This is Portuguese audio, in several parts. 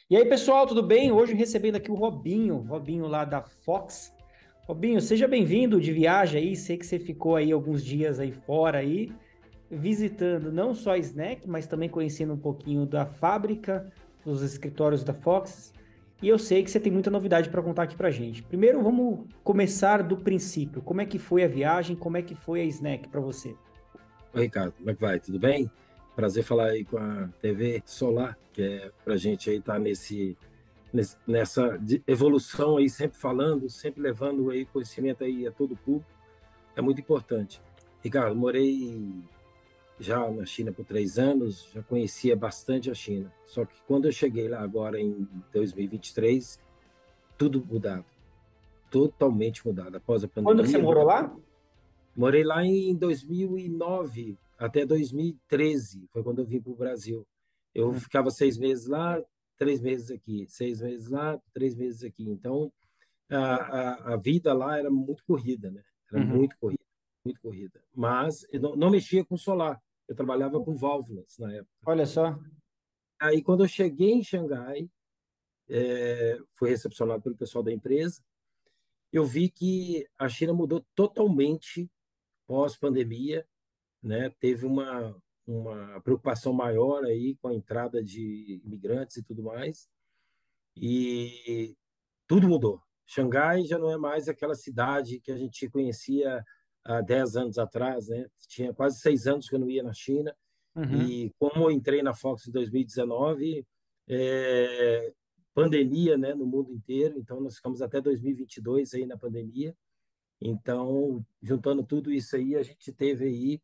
E aí, pessoal, tudo bem? Hoje recebendo aqui o Robinho lá da Fox. Robinho, seja bem-vindo de viagem aí. Sei que você ficou aí alguns dias aí fora aí, visitando não só a Snack, mas também conhecendo um pouquinho da fábrica, dos escritórios da Fox. E eu sei que você tem muita novidade para contar aqui pra gente. Primeiro, vamos começar do princípio. Como é que foi a viagem? Como é que foi a Snack para você? Oi, Ricardo, como é que vai? Tudo bem? Prazer falar aí com a TV Solar, que é para a gente aí estar nessa evolução aí, sempre falando, sempre levando aí conhecimento aí a todo o público. É muito importante. Ricardo, morei já na China por 3 anos, já conhecia bastante a China. Só que quando eu cheguei lá agora em 2023, tudo mudado, totalmente mudado. Após a Quando que você pandemia, morou muita coisa. lá? Morei lá em 2009 até 2013, foi quando eu vim para o Brasil. Eu Hum. ficava 6 meses lá, 3 meses aqui, 6 meses lá, 3 meses aqui. Então, a vida lá era muito corrida, né? Era Uhum. muito corrida, muito corrida. Mas eu não mexia com solar, eu trabalhava com válvulas na época. Olha só. Aí, quando eu cheguei em Xangai, fui recepcionado pelo pessoal da empresa, eu vi que a China mudou totalmente pós-pandemia, né? Teve uma preocupação maior aí com a entrada de imigrantes e tudo mais, e tudo mudou. Xangai já não é mais aquela cidade que a gente conhecia há 10 anos atrás, né? Tinha quase 6 anos que eu não ia na China, Uhum. e como eu entrei na Fox em 2019, pandemia, né, no mundo inteiro, então nós ficamos até 2022 aí na pandemia. Então, juntando tudo isso aí, a gente teve aí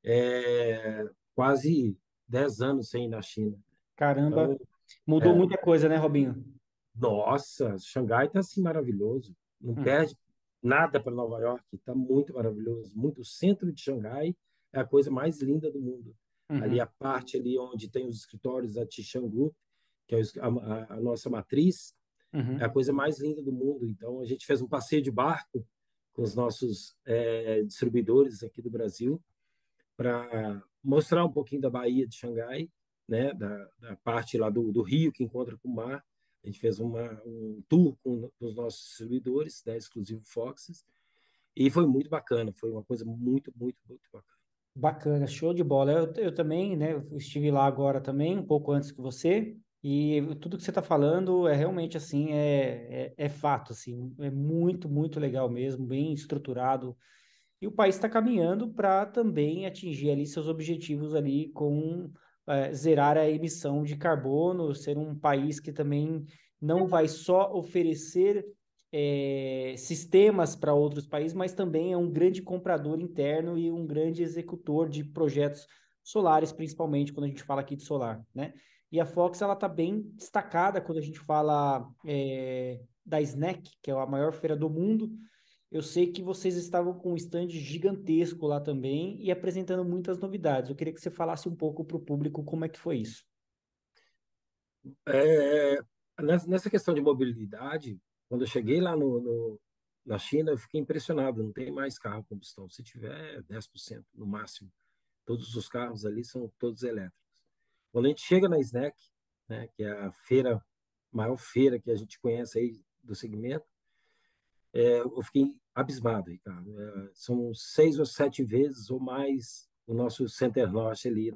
quase 10 anos sem ir na China. Caramba, Então, mudou é, muita coisa, né, Robinho? nossa, Xangai está assim maravilhoso. Não Uhum. perde nada para Nova York. Está muito maravilhoso. Muito, o centro de Xangai é a coisa mais linda do mundo. Ali Uhum. a parte ali onde tem os escritórios da Tishan Group, que é a nossa matriz, é a Uhum. coisa mais linda do mundo. Então a gente fez um passeio de barco com os nossos distribuidores aqui do Brasil para mostrar um pouquinho da Baía de Xangai, né, da parte lá do rio que encontra com o mar. A gente fez um tour com os nossos distribuidores, né, exclusivo Foxes, e foi muito bacana, foi uma coisa muito, muito, muito bacana. Bacana, show de bola. Eu também, né, eu estive lá agora também, um pouco antes que você, e tudo que você está falando é realmente assim, é fato, assim, é muito, muito legal mesmo, bem estruturado. E o país está caminhando para também atingir ali seus objetivos ali com zerar a emissão de carbono, ser um país que também não vai só oferecer sistemas para outros países, mas também é um grande comprador interno e um grande executor de projetos solares, principalmente quando a gente fala aqui de solar, né? E a Fox ela está bem destacada quando a gente fala da SNEC, que é a maior feira do mundo. Eu sei que vocês estavam com um stand gigantesco lá também e apresentando muitas novidades. Eu queria que você falasse um pouco para o público como é que foi isso. É, nessa questão de mobilidade, quando eu cheguei lá na China, eu fiquei impressionado, não tem mais carro a combustão. Se tiver 10% no máximo, todos os carros ali são todos elétricos. Quando a gente chega na Snack, né, que é a feira, maior feira que a gente conhece aí do segmento, eu fiquei abismado, Ricardo. São 6 ou 7 vezes ou mais o nosso Center Norte ali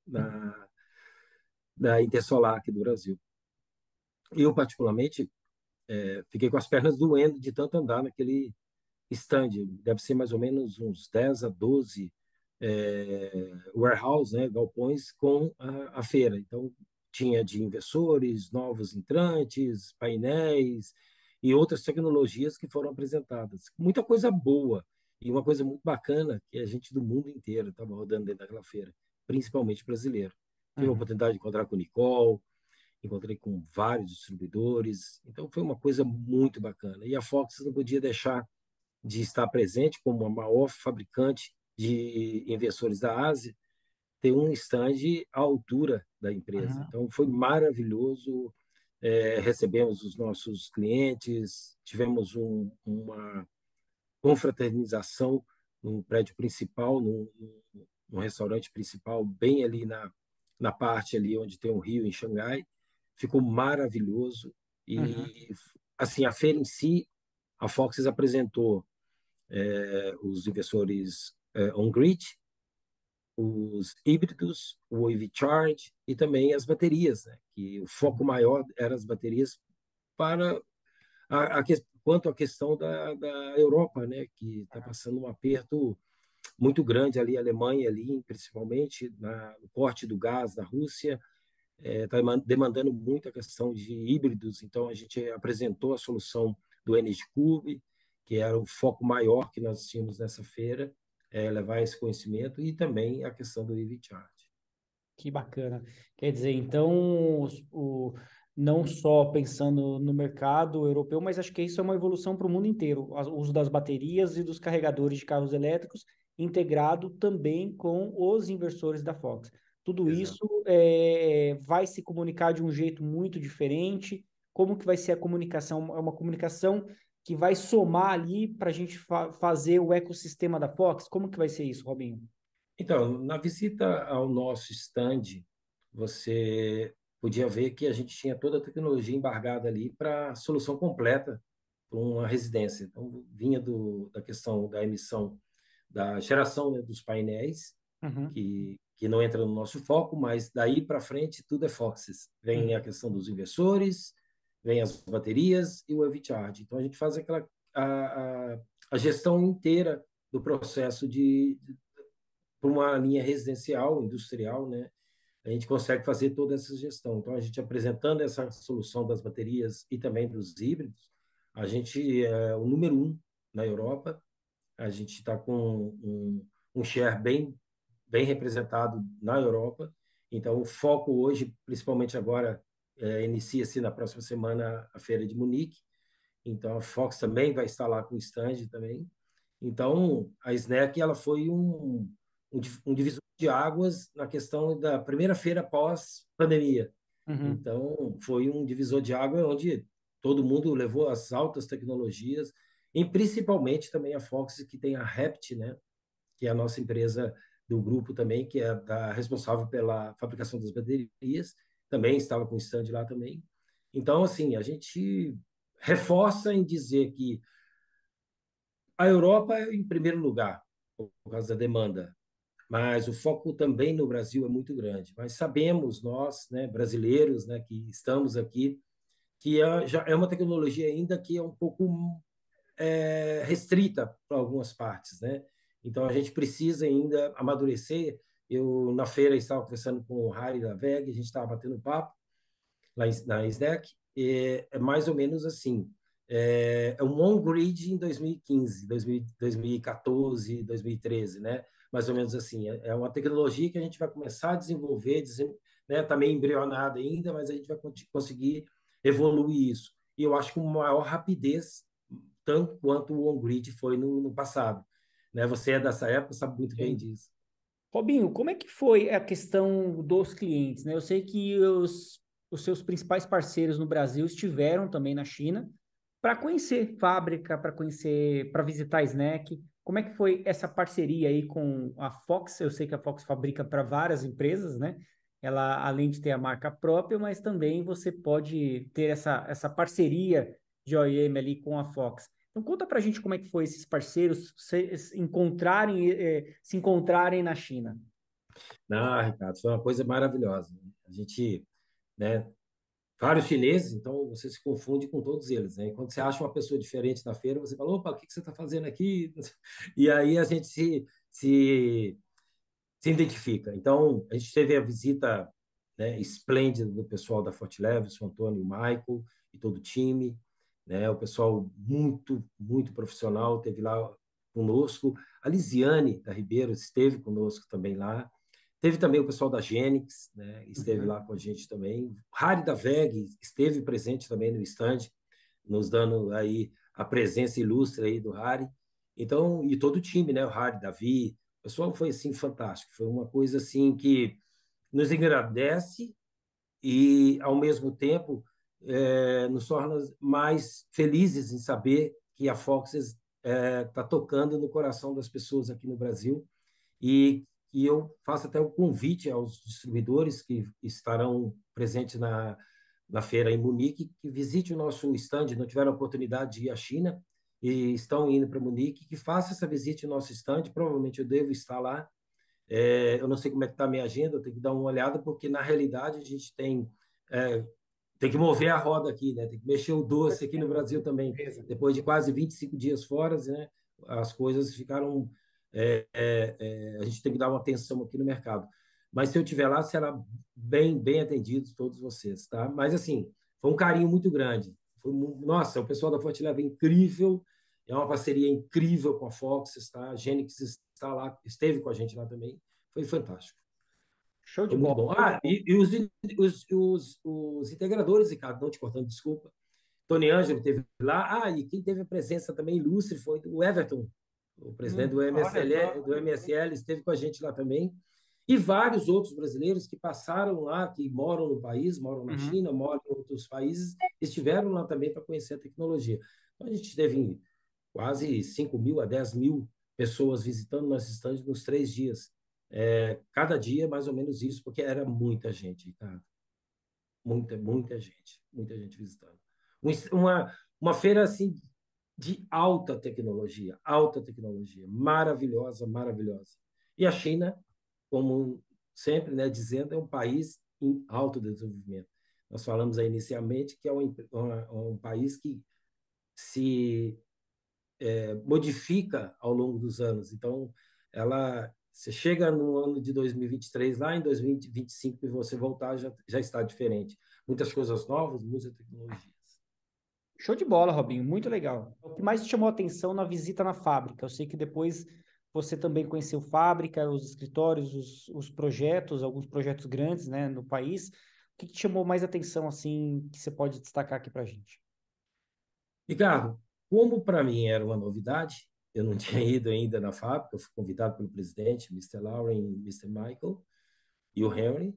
na Intersolar aqui do Brasil. Eu, particularmente, fiquei com as pernas doendo de tanto andar naquele stand. Deve ser mais ou menos uns 10 a 12 warehouse, né, galpões com a feira. Então, tinha de inversores, novos entrantes, painéis e outras tecnologias que foram apresentadas. Muita coisa boa e uma coisa muito bacana que a gente do mundo inteiro estava rodando dentro daquela feira, principalmente brasileiro. Tive a Uhum. oportunidade de encontrar com o Nicole, encontrei com vários distribuidores, então foi uma coisa muito bacana. E a Fox não podia deixar de estar presente como a maior fabricante de inversores da Ásia, ter um stand à altura da empresa. Uhum. Então foi maravilhoso. Recebemos os nossos clientes, tivemos uma confraternização no prédio principal, no restaurante principal, bem ali na parte ali onde tem o rio em Xangai. ficou maravilhoso. Uhum. E, assim, a feira em si, a Fox apresentou os inversores on-grid, os híbridos, o EV Charge e também as baterias, né? Que o foco maior era as baterias para quanto à questão da Europa, né? Que está passando um aperto muito grande ali, a Alemanha ali, principalmente no corte do gás da Rússia, está demandando muito a questão de híbridos. Então a gente apresentou a solução do Energy Cube, que era o foco maior que nós tínhamos nessa feira, levar esse conhecimento e também a questão do EV Charge. Que bacana. Quer dizer, então, não só pensando no mercado europeu, mas acho que isso é uma evolução para o mundo inteiro. O uso das baterias e dos carregadores de carros elétricos integrado também com os inversores da Fox. Tudo Exato. isso vai se comunicar de um jeito muito diferente. Como que vai ser a comunicação? É uma comunicação que vai somar ali para a gente fazer o ecossistema da Fox? Como que vai ser isso, Robinho? Então, na visita ao nosso stand, você podia ver que a gente tinha toda a tecnologia embargada ali para solução completa para uma residência. Então, vinha da questão da emissão, da geração, né, dos painéis, Uhum, que não entra no nosso foco, mas daí para frente tudo é Foxes. Vem uhum, a questão dos inversores, vem as baterias e o EV Charge. Então, a gente faz a gestão inteira do processo para uma linha residencial, industrial, né? A gente consegue fazer toda essa gestão. Então, a gente apresentando essa solução das baterias e também dos híbridos, a gente é o número um na Europa. A gente está com um share bem representado na Europa. Então, o foco hoje, principalmente agora, inicia-se na próxima semana a feira de Munique. Então, a Fox também vai estar lá com o stand também. Então, a Snack ela foi um divisor de águas na questão da primeira feira pós-pandemia. uhum. Então, foi um divisor de água onde todo mundo levou as altas tecnologias, e principalmente também a Fox, que tem a Rept, né? Que é a nossa empresa do grupo também, que é responsável pela fabricação das baterias, também estava com stand lá também. Então, assim, a gente reforça em dizer que a Europa é em primeiro lugar, por causa da demanda, mas o foco também no Brasil é muito grande. Mas sabemos nós, né, brasileiros, né, que estamos aqui, que já é uma tecnologia ainda que é um pouco restrita para algumas partes, né? Então a gente precisa ainda amadurecer. Eu na feira estava conversando com o Harry da VEG, a gente estava batendo papo lá na SDEC, é mais ou menos assim. É um on-grid em 2015, 2014, 2013, né? Mais ou menos assim. É uma tecnologia que a gente vai começar a desenvolver, né? Está meio embrionada ainda, mas a gente vai conseguir evoluir isso. E eu acho que com maior rapidez, tanto quanto o on-grid foi no passado. Né? Você é dessa época, sabe muito bem Sim. disso. Robinho, como é que foi a questão dos clientes, né? Eu sei que os seus principais parceiros no Brasil estiveram também na China para conhecer fábrica, para conhecer, para visitar a Snack. Como é que foi essa parceria aí com a Fox? Eu sei que a Fox fabrica para várias empresas, né? Ela, além de ter a marca própria, mas também você pode ter essa parceria de OEM ali com a Fox. Então conta pra gente como é que foi esses parceiros se encontrarem na China. Ah, Ricardo, foi uma coisa maravilhosa. Né? A gente, né, vários chineses, então você se confunde com todos eles, né? E quando você acha uma pessoa diferente na feira, você fala, opa, o que você está fazendo aqui? E aí a gente se identifica. Então, a gente teve a visita, né, esplêndida do pessoal da Forte Leves, o Antônio, o Michael e todo o time, né? O pessoal muito profissional teve lá conosco. A Lisiane da Ribeiro esteve conosco também lá. Teve também o pessoal da Genix, né? Esteve Uhum. lá com a gente também. O Harry da VEG esteve presente também no stand, nos dando aí a presença ilustre aí do Harry. Então, e todo o time, né? O Harry, Davi, o pessoal foi assim fantástico. Foi uma coisa assim que nos engrandece e ao mesmo tempo nos torna mais felizes em saber que a Fox está tocando no coração das pessoas aqui no Brasil e eu faço até o convite aos distribuidores que estarão presentes na feira em Munique, que visite o nosso stand, não tiveram a oportunidade de ir à China e estão indo para Munique, que faça essa visita ao nosso stand, provavelmente eu devo estar lá. Eu não sei como é que está a minha agenda, eu tenho que dar uma olhada, porque na realidade a gente é, tem que mover a roda aqui, né? Tem que mexer o doce aqui no Brasil também. Beleza. Depois de quase 25 dias fora, né? As coisas ficaram. A gente tem que dar uma atenção aqui no mercado. Mas se eu estiver lá, será bem atendido todos vocês, tá? Mas assim, foi um carinho muito grande. Nossa, o pessoal da Forte Leva é incrível, é uma parceria incrível com a Fox, tá? A Genix está lá, esteve com a gente lá também. Foi fantástico. Show de Foi muito bola. bom. E os integradores, Ricardo, não te cortando, desculpa. Tony Ângelo teve lá. E quem teve a presença também ilustre foi o Everton, o presidente Olha do só. MSL, esteve com a gente lá também. E vários outros brasileiros que passaram lá, que moram no país, moram na Uhum. China, moram em outros países, estiveram lá também para conhecer a tecnologia. Então, a gente teve quase 5 mil a 10 mil pessoas visitando nossos estandes nos 3 dias. Cada dia, mais ou menos isso, porque era muita gente, cara. Muita gente visitando. Uma feira assim de alta tecnologia, maravilhosa. E a China, como sempre, né, dizendo, é um país em alto desenvolvimento. Nós falamos aí inicialmente que é um país que se modifica ao longo dos anos. Então, você chega no ano de 2023, lá em 2025, e você voltar, já está diferente. Muitas coisas novas, muitas tecnologias. Show de bola, Robinho, muito legal. O que mais te chamou a atenção na visita na fábrica? Eu sei que depois você também conheceu fábrica, os escritórios, os projetos, alguns projetos grandes, né, no país. O que te chamou mais atenção, assim, que você pode destacar aqui para a gente? Ricardo, como para mim era uma novidade, eu não tinha ido ainda na fábrica, eu fui convidado pelo presidente, Mr. Lauren e Mr. Michael, e o Henry.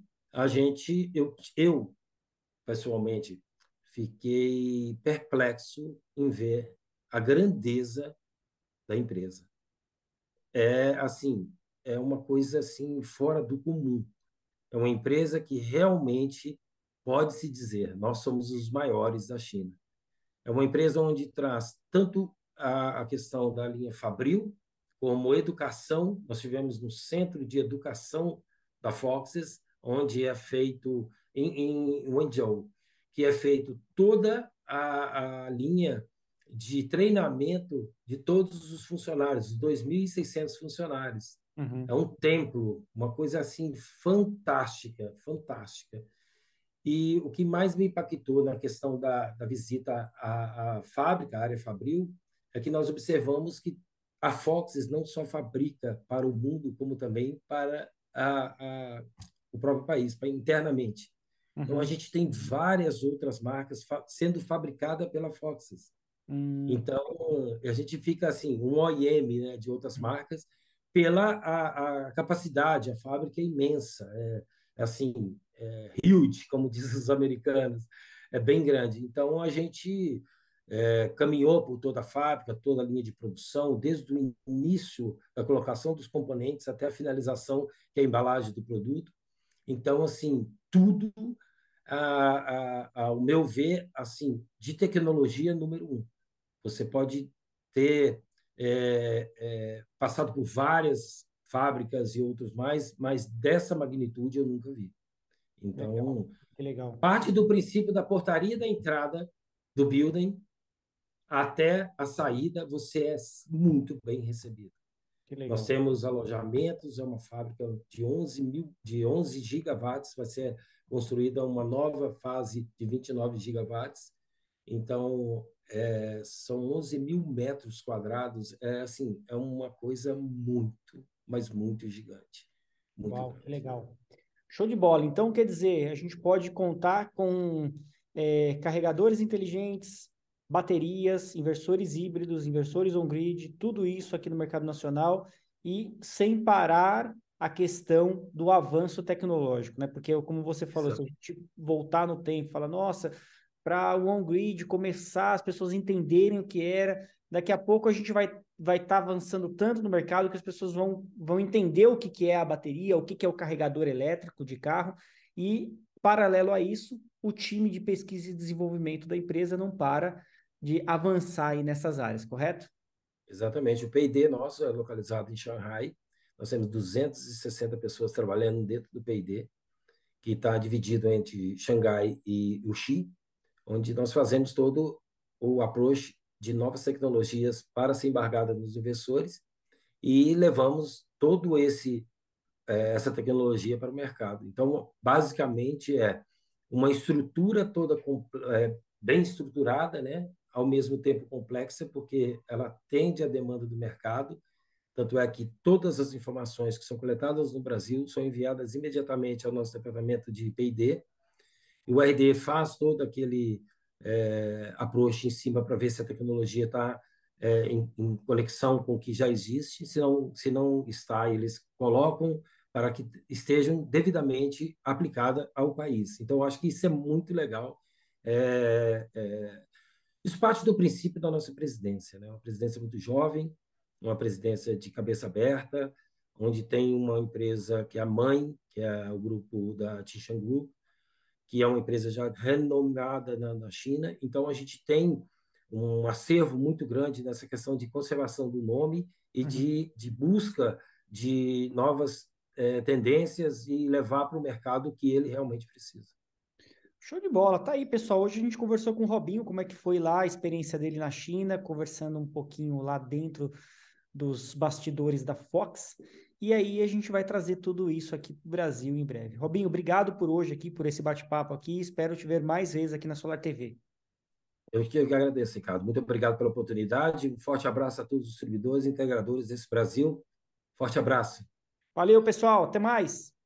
Eu pessoalmente, fiquei perplexo em ver a grandeza da empresa. Assim, é uma coisa assim fora do comum. É uma empresa que realmente pode se dizer, nós somos os maiores da China. É uma empresa onde traz tanto a questão da linha Fabril, como educação. Nós tivemos no Centro de Educação da Foxes, onde é feito em Wenzhou, que é feito toda a linha de treinamento de todos os funcionários, 2.600 funcionários. É Uhum, um templo, uma coisa assim fantástica. E o que mais me impactou na questão da visita à fábrica, à área Fabril, é que nós observamos que a Foxes não só fabrica para o mundo, como também para o próprio país, para internamente. Então, a uhum, gente tem várias outras marcas sendo fabricadas pela Foxes. hum, Então, a gente fica assim, um OEM, né, de outras marcas, pela a capacidade, a fábrica é imensa, assim, huge, como dizem os americanos, é bem grande. Então, a gente caminhou por toda a fábrica, toda a linha de produção, desde o início da colocação dos componentes até a finalização, que é a embalagem do produto. Então, assim, tudo, ao meu ver, assim, de tecnologia número um. Você pode ter passado por várias fábricas e outros mais, mas dessa magnitude eu nunca vi. legal, Então, que legal, parte do princípio da portaria da entrada do building até a saída, você é muito bem recebido. que Nós legal. temos alojamentos, é uma fábrica de 11 gigawatts, vai ser construída uma nova fase de 29 gigawatts. Então, são 11 mil metros quadrados. Assim, é uma coisa muito, mas muito gigante. Muito Uau, que grande. legal. Show de bola. Então, quer dizer, a gente pode contar com carregadores inteligentes, baterias, inversores híbridos, inversores on-grid, tudo isso aqui no mercado nacional e sem parar a questão do avanço tecnológico, né? Porque, como você falou, se a gente voltar no tempo e falar, nossa, para o on-grid começar, as pessoas entenderem o que era, daqui a pouco a gente vai estar avançando tanto no mercado que as pessoas vão entender o que é a bateria, o que é o carregador elétrico de carro, e, paralelo a isso, o time de pesquisa e desenvolvimento da empresa não para de avançar aí nessas áreas, correto? Exatamente. O P&D nosso é localizado em Xangai. Nós temos 260 pessoas trabalhando dentro do P&D, que está dividido entre Xangai e Uxi, onde nós fazemos todo o approach de novas tecnologias para ser embargada nos investidores e levamos todo essa tecnologia para o mercado. Então, basicamente é uma estrutura toda bem estruturada, né? Ao mesmo tempo complexa, porque ela atende à demanda do mercado. Tanto é que todas as informações que são coletadas no Brasil são enviadas imediatamente ao nosso departamento de P&D. E o RD faz todo aquele approach em cima para ver se a tecnologia está em conexão com o que já existe. Se não está, eles colocam para que estejam devidamente aplicada ao país. Então, eu acho que isso é muito legal. Isso parte do princípio da nossa presidência, né? Uma presidência muito jovem, uma presidência de cabeça aberta, onde tem uma empresa que é a mãe, que é o grupo da Tishan Group, que é uma empresa já renomada na China. Então, a gente tem um acervo muito grande nessa questão de conservação do nome e Uhum. de busca de novas tendências e levar para o mercado o que ele realmente precisa. Show de bola. Tá aí, pessoal. Hoje a gente conversou com o Robinho, como é que foi lá a experiência dele na China, conversando um pouquinho lá dentro dos bastidores da Fox. E aí a gente vai trazer tudo isso aqui para o Brasil em breve. Robinho, obrigado por hoje aqui, por esse bate-papo aqui. Espero te ver mais vezes aqui na Solar TV. Eu que agradeço, Ricardo. Muito obrigado pela oportunidade. Um forte abraço a todos os servidores e integradores desse Brasil. Forte abraço. Valeu, pessoal. Até mais.